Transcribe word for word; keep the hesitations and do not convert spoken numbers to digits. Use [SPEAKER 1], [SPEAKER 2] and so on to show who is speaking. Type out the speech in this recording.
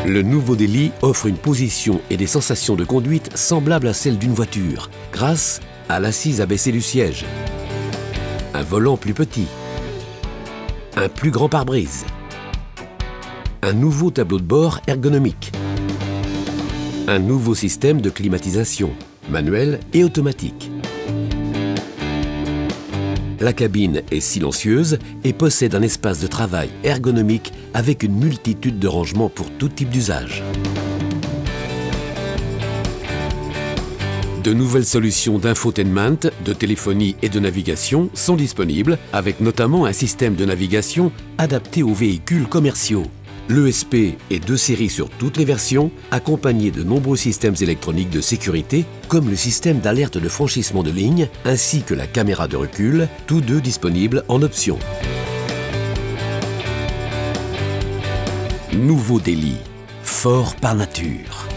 [SPEAKER 1] Le nouveau Daily offre une position et des sensations de conduite semblables à celles d'une voiture, grâce à l'assise abaissée du siège, un volant plus petit, un plus grand pare-brise, un nouveau tableau de bord ergonomique, un nouveau système de climatisation, manuel et automatique. La cabine est silencieuse et possède un espace de travail ergonomique avec une multitude de rangements pour tout type d'usage. De nouvelles solutions d'infotainment, de téléphonie et de navigation sont disponibles, avec notamment un système de navigation adapté aux véhicules commerciaux. L'E S P est de série sur toutes les versions, accompagné de nombreux systèmes électroniques de sécurité, comme le système d'alerte de franchissement de ligne, ainsi que la caméra de recul, tous deux disponibles en option. Nouveau Daily, fort par nature.